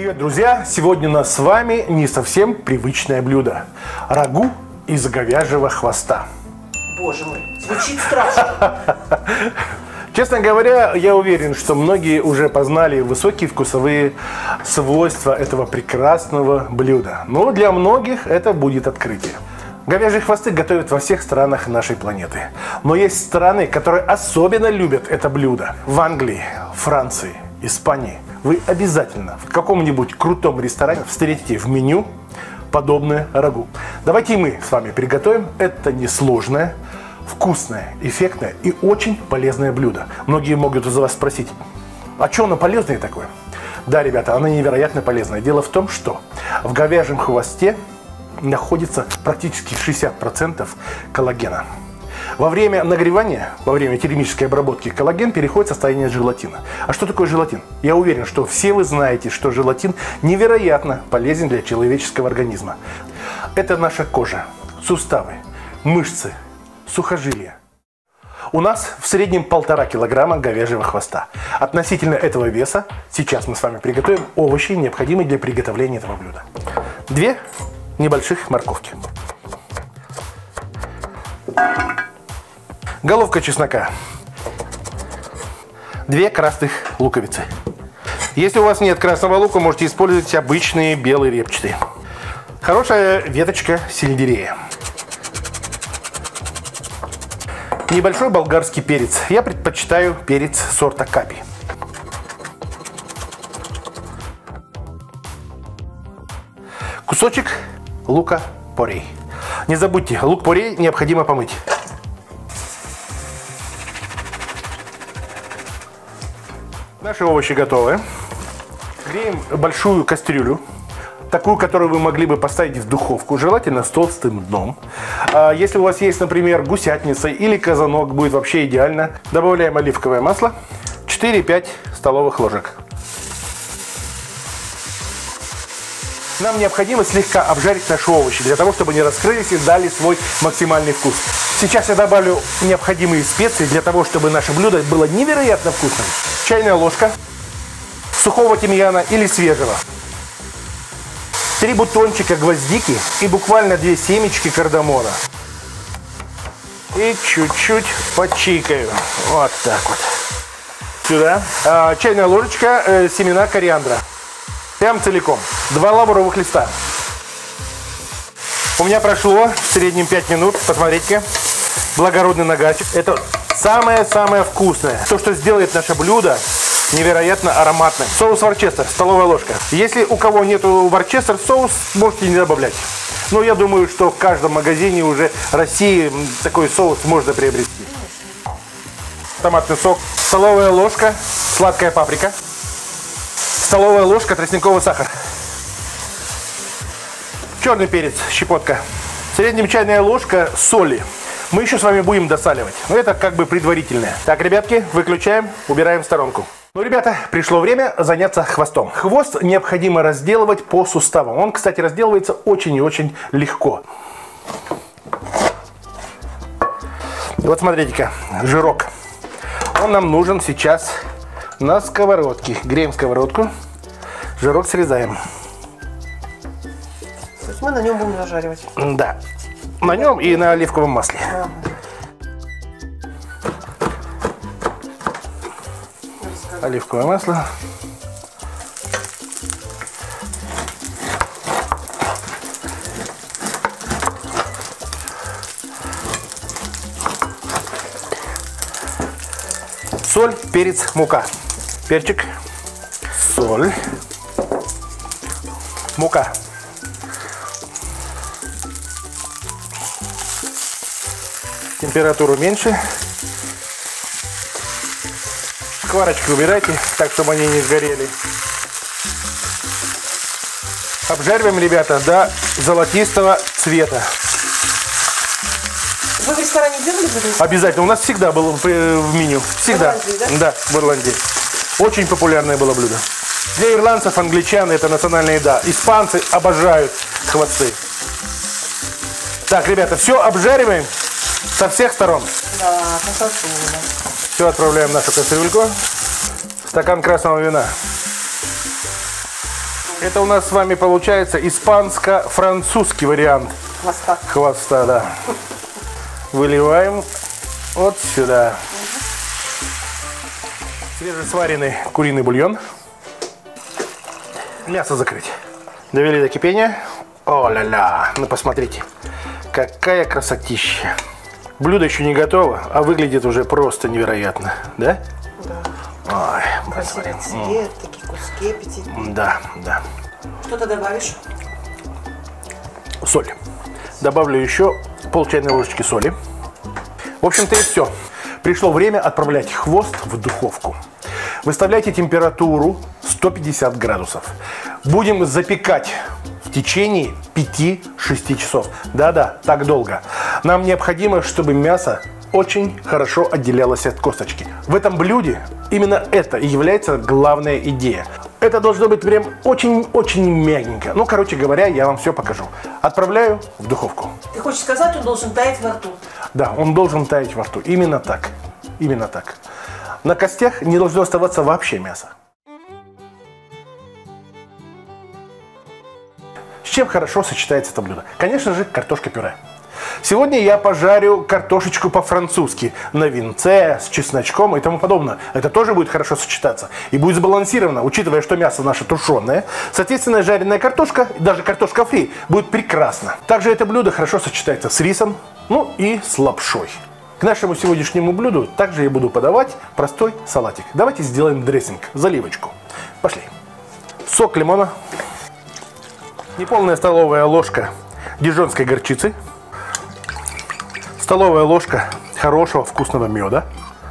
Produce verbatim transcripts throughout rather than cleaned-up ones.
Привет, друзья! Сегодня у нас с вами не совсем привычное блюдо. Рагу из говяжьего хвоста. Боже мой, звучит страшно. Честно говоря, я уверен, что многие уже познали высокие вкусовые свойства этого прекрасного блюда. Но для многих это будет открытие. Говяжьи хвосты готовят во всех странах нашей планеты. Но есть страны, которые особенно любят это блюдо. В Англии, Франции, Испании. Вы обязательно в каком-нибудь крутом ресторане встретите в меню подобное рагу. Давайте мы с вами приготовим это несложное, вкусное, эффектное и очень полезное блюдо. Многие могут из вас спросить, а что оно полезное такое? Да, ребята, оно невероятно полезное. Дело в том, что в говяжьем хвосте находится практически шестьдесят процентов коллагена. Во время нагревания, во время термической обработки, коллаген переходит в состояние желатина. А что такое желатин? Я уверен, что все вы знаете, что желатин невероятно полезен для человеческого организма. Это наша кожа, суставы, мышцы, сухожилия. У нас в среднем полтора килограмма говяжьего хвоста. Относительно этого веса сейчас мы с вами приготовим овощи, необходимые для приготовления этого блюда. Две небольших морковки. Головка чеснока. Две красных луковицы. Если у вас нет красного лука, можете использовать обычные белые репчатые. Хорошая веточка сельдерея. Небольшой болгарский перец. Я предпочитаю перец сорта капи. Кусочек лука-порей. Не забудьте, лук-порей необходимо помыть. Наши овощи готовы. Греем большую кастрюлю, такую, которую вы могли бы поставить в духовку, желательно с толстым дном. Если у вас есть, например, гусятница или казанок, будет вообще идеально. Добавляем оливковое масло, четыре-пять столовых ложек. Нам необходимо слегка обжарить наши овощи, для того, чтобы они раскрылись и дали свой максимальный вкус. Сейчас я добавлю необходимые специи, для того, чтобы наше блюдо было невероятно вкусным. Чайная ложка сухого тимьяна или свежего. Три бутончика гвоздики и буквально две семечки кардамона. И чуть-чуть почикаю. Вот так вот. Сюда. А, чайная ложечка э, семена кориандра. Прям целиком. Два лавровых листа. У меня прошло в среднем пять минут. Посмотрите. Благородный нагатчик. Это самое-самое вкусное. То, что сделает наше блюдо невероятно ароматным. Соус ворчестер, столовая ложка. Если у кого нету ворчестер, соус можете не добавлять. Но я думаю, что в каждом магазине уже России такой соус можно приобрести. Томатный сок. Столовая ложка сладкая паприка. Столовая ложка тростниковый сахар. Черный перец, щепотка. В среднем чайная ложка соли. Мы еще с вами будем досаливать. Но это как бы предварительное. Так, ребятки, выключаем, убираем в сторонку. Ну, ребята, пришло время заняться хвостом. Хвост необходимо разделывать по суставам. Он, кстати, разделывается очень и очень легко. И вот смотрите-ка, жирок. Он нам нужен сейчас на сковородке. Греем сковородку, жирок срезаем. То есть мы на нем будем зажаривать? Да, на нем и на оливковом масле. Ага. Оливковое масло. Соль, перец, мука. Перчик, соль, мука. Температуру меньше. Сковородочки убирайте, так, чтобы они не сгорели. Обжариваем, ребята, до золотистого цвета. Вы в ресторане делали? Обязательно. У нас всегда было в меню. Всегда. В Ирландии, да? Да, в Ирландии. Очень популярное было блюдо. Для ирландцев, англичан это национальная еда. Испанцы обожают хвосты. Так, ребята, все обжариваем со всех сторон. Да, красотуля. Все, отправляем в нашу кастрюльку. Стакан красного вина. Это у нас с вами получается испанско-французский вариант Хвоста. хвоста, да. Выливаем вот сюда. Свежесваренный куриный бульон. Мясо закрыть. Довели до кипения. О-ля-ля. Ну, посмотрите. Какая красотища. Блюдо еще не готово, а выглядит уже просто невероятно. Да? Да. Ой, Красивый цвет, такие куски аппетитные. да, да. Что ты добавишь? Соль. Добавлю еще пол чайной ложечки соли. В общем-то и все. Пришло время отправлять хвост в духовку. Выставляйте температуру сто пятьдесят градусов. Будем запекать в течение пяти-шести часов. Да-да, так долго. Нам необходимо, чтобы мясо очень хорошо отделялось от косточки. В этом блюде именно это и является главная идея. Это должно быть прям очень-очень мягенько. Ну, короче говоря, я вам все покажу. Отправляю в духовку. Ты хочешь сказать, он должен таять во рту? Да, он должен таять во рту. Именно так. Именно так. На костях не должно оставаться вообще мясо. С чем хорошо сочетается это блюдо? Конечно же, картошка-пюре. Сегодня я пожарю картошечку по-французски на винце, с чесночком и тому подобное. Это тоже будет хорошо сочетаться. И будет сбалансировано, учитывая, что мясо наше тушеное. Соответственно, жареная картошка, даже картошка фри, будет прекрасно. Также это блюдо хорошо сочетается с рисом, ну и с лапшой. К нашему сегодняшнему блюду также я буду подавать простой салатик. Давайте сделаем дрессинг, заливочку. Пошли. Сок лимона. Неполная столовая ложка дижонской горчицы. Столовая ложка хорошего вкусного меда.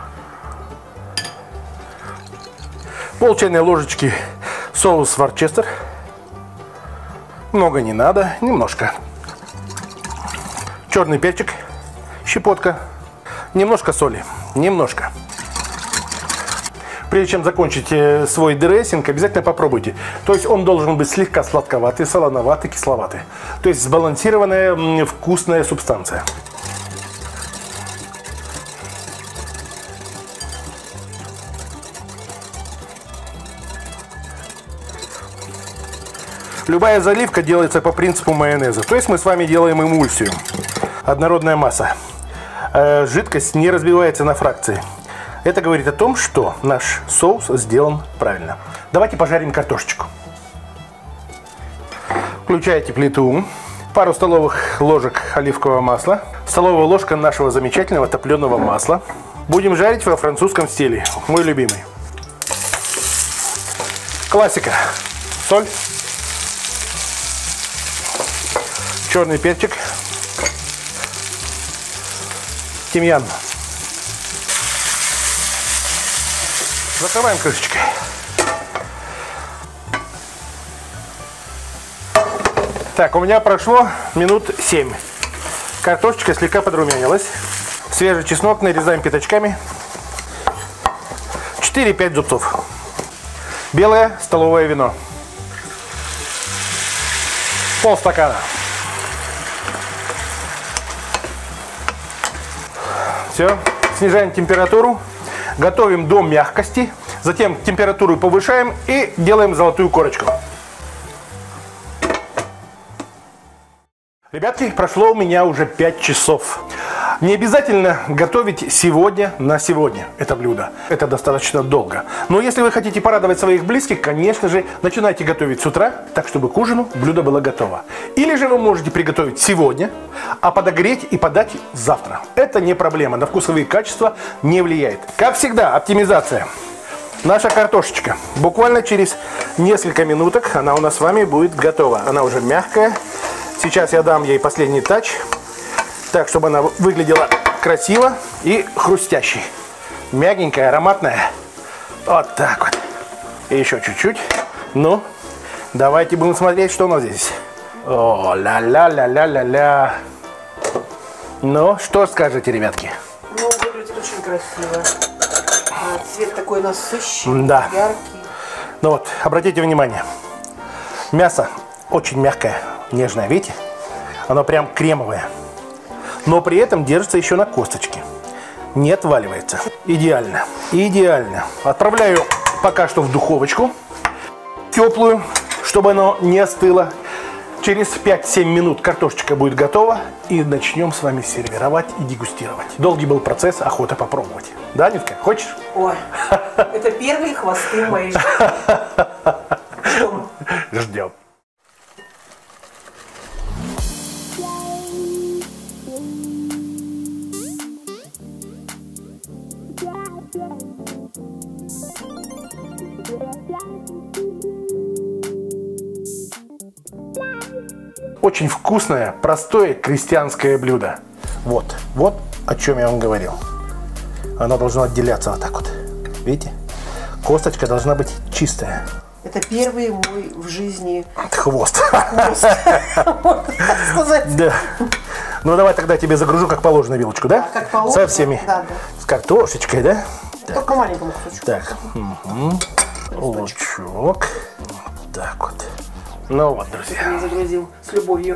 Пол чайной ложечки соус ворчестер. Много не надо, немножко. Черный перчик, щепотка. Немножко соли, немножко. Прежде чем закончить свой дрессинг, обязательно попробуйте. То есть он должен быть слегка сладковатый, солоноватый, кисловатый. То есть сбалансированная вкусная субстанция. Любая заливка делается по принципу майонеза. То есть мы с вами делаем эмульсию. Однородная масса. Жидкость не разбивается на фракции. Это говорит о том, что наш соус сделан правильно. Давайте пожарим картошечку. Включайте плиту. Пару столовых ложек оливкового масла. Столовая ложка нашего замечательного топленого масла. Будем жарить во французском стиле. Мой любимый. Классика. Соль. Черный перчик. Тимьян. Закрываем крышечкой. Так, у меня прошло минут семь. Картошечка слегка подрумянилась. Свежий чеснок нарезаем пятачками. четыре-пять зубцов. Белое столовое вино. Полстакана. Все, снижаем температуру, готовим до мягкости, затем температуру повышаем и делаем золотую корочку. Ребятки, прошло у меня уже пять часов. Не обязательно готовить сегодня на сегодня это блюдо. Это достаточно долго. Но если вы хотите порадовать своих близких, конечно же, начинайте готовить с утра, так чтобы к ужину блюдо было готово. Или же вы можете приготовить сегодня, а подогреть и подать завтра. Это не проблема, на вкусовые качества не влияет. Как всегда, оптимизация. Наша картошечка. Буквально через несколько минуток она у нас с вами будет готова. Она уже мягкая. Сейчас я дам ей последний тач. Так, чтобы она выглядела красиво и хрустящей. Мягенькая, ароматная. Вот так вот. И еще чуть-чуть. Ну, давайте будем смотреть, что у нас здесь. О, ля-ля-ля-ля-ля-ля. Ну, что скажете, ребятки? Ну, выглядит очень красиво. А, цвет такой насыщенный, да. яркий. Ну вот, обратите внимание. Мясо очень мягкое, нежное, видите? Оно прям кремовое. Но при этом держится еще на косточке. Не отваливается. Идеально. Идеально. Отправляю пока что в духовочку. Теплую, чтобы оно не остыло. Через пять-семь минут картошечка будет готова, и начнем с вами сервировать и дегустировать. Долгий был процесс, охота попробовать. Да, Анютка, хочешь? Ой, это первые хвосты в моей жизни. Ждем. Ждем. Очень вкусное, простое крестьянское блюдо. Вот, вот о чем я вам говорил. Оно должно отделяться вот так вот. Видите? Косточка должна быть чистая. Это первый мой в жизни хвост. хвост. Сказать. Да. Ну давай тогда тебе загружу как положено вилочку, да? Как положено. Со всеми. Да, да. С картошечкой, да? Только маленькому кусочку. Так. Угу. Лучок. Так вот. Ну вот, друзья. Я загрузил с любовью.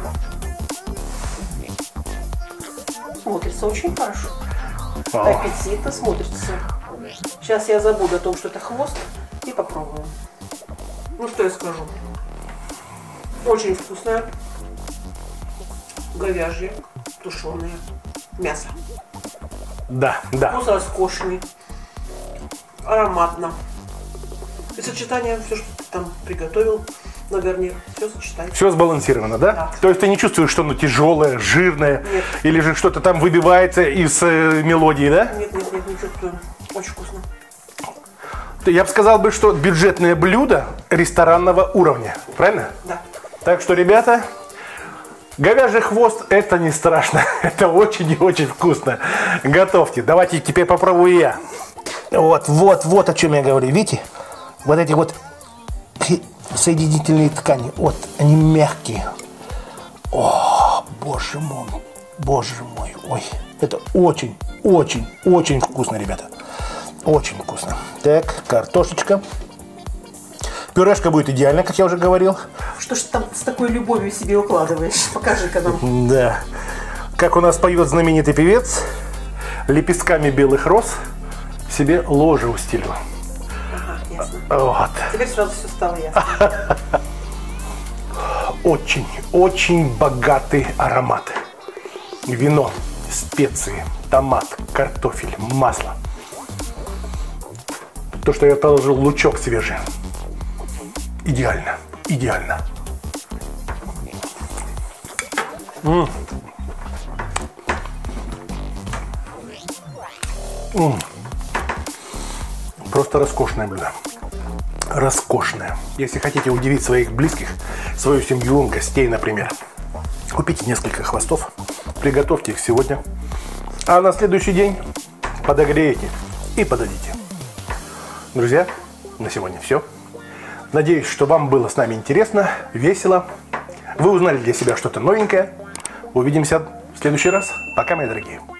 Смотрится очень хорошо. О. Аппетитно смотрится. Сейчас я забуду о том, что это хвост, и попробую. Ну что я скажу. Очень вкусное. Говяжье, тушеное мясо. Да, да. Вкус роскошный. Ароматно. И сочетание, все, что ты там приготовил на гарнир, все сочетается. Все сбалансировано, да? Да. То есть ты не чувствуешь, что оно тяжелое, жирное, Нет. или же что-то там выбивается из э, мелодии, да? Нет, нет, нет, не чувствую. Очень вкусно. Я бы сказал бы, что бюджетное блюдо ресторанного уровня, правильно? Да. Так что, ребята, говяжий хвост это не страшно, это очень и очень вкусно. Готовьте. Давайте теперь попробую я. Вот, вот, вот о чем я говорю. Видите? Вот эти вот соединительные ткани, вот, они мягкие. О, боже мой, боже мой, ой, это очень, очень, очень вкусно, ребята. Очень вкусно. Так, картошечка. Пюрешка будет идеальная, как я уже говорил. Что ж ты там с такой любовью себе укладываешь? Покажи-ка нам. Да. Как у нас поет знаменитый певец, лепестками белых роз себе ложе устелю. Ага, ясно. Вот. Теперь сразу все стало ясно. Очень, очень богатый аромат. Вино, специи, томат, картофель, масло. То, что я положил лучок свежий. Идеально, идеально. М. М. Просто роскошное блюдо. Роскошное. Если хотите удивить своих близких, свою семью, гостей, например, купите несколько хвостов, приготовьте их сегодня, а на следующий день подогреете и подадите. Друзья, на сегодня все. Надеюсь, что вам было с нами интересно, весело. Вы узнали для себя что-то новенькое. Увидимся в следующий раз. Пока, мои дорогие.